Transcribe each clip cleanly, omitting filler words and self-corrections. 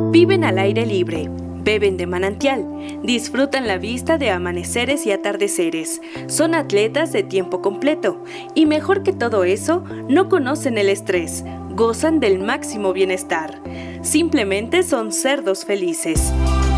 Viven al aire libre, beben de manantial, disfrutan la vista de amaneceres y atardeceres, son atletas de tiempo completo y mejor que todo eso, no conocen el estrés, gozan del máximo bienestar. Simplemente son cerdos felices.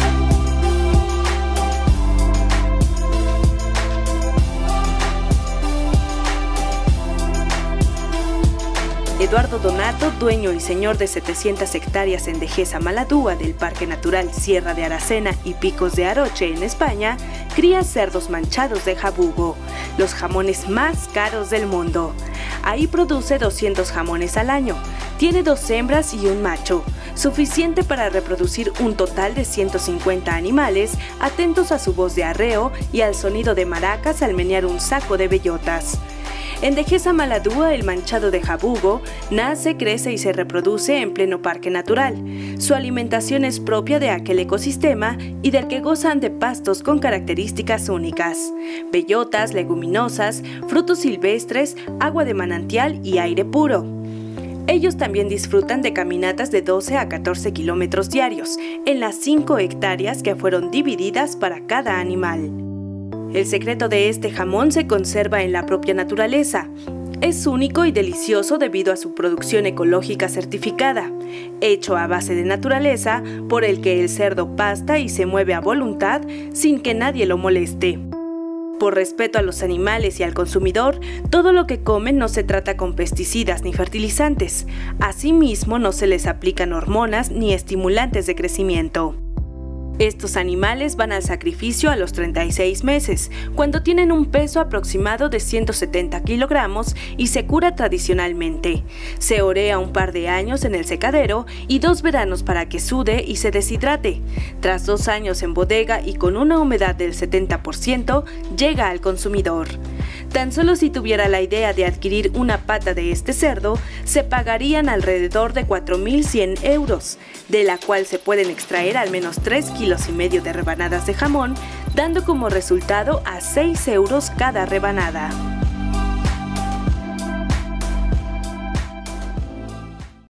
Eduardo Donato, dueño y señor de 700 hectáreas en Dehesa Maladúa del Parque Natural Sierra de Aracena y Picos de Aroche en España, cría cerdos manchados de jabugo, los jamones más caros del mundo. Ahí produce 200 jamones al año, tiene 2 hembras y un macho, suficiente para reproducir un total de 150 animales atentos a su voz de arreo y al sonido de maracas al menear un saco de bellotas. En Dehesa Maladúa, el manchado de jabugo nace, crece y se reproduce en pleno parque natural. Su alimentación es propia de aquel ecosistema y del que gozan de pastos con características únicas: bellotas, leguminosas, frutos silvestres, agua de manantial y aire puro. Ellos también disfrutan de caminatas de 12 a 14 kilómetros diarios en las 5 hectáreas que fueron divididas para cada animal. El secreto de este jamón se conserva en la propia naturaleza. Es único y delicioso debido a su producción ecológica certificada, hecho a base de naturaleza, por el que el cerdo pasta y se mueve a voluntad sin que nadie lo moleste. Por respeto a los animales y al consumidor, todo lo que comen no se trata con pesticidas ni fertilizantes. Asimismo, no se les aplican hormonas ni estimulantes de crecimiento. Estos animales van al sacrificio a los 36 meses, cuando tienen un peso aproximado de 170 kilogramos y se cura tradicionalmente. Se orea un par de años en el secadero y 2 veranos para que sude y se deshidrate. Tras 2 años en bodega y con una humedad del 70%, llega al consumidor. Tan solo si tuviera la idea de adquirir una pata de este cerdo, se pagarían alrededor de 4.100 euros, de la cual se pueden extraer al menos 3,5 kilos de rebanadas de jamón, dando como resultado a 6 euros cada rebanada.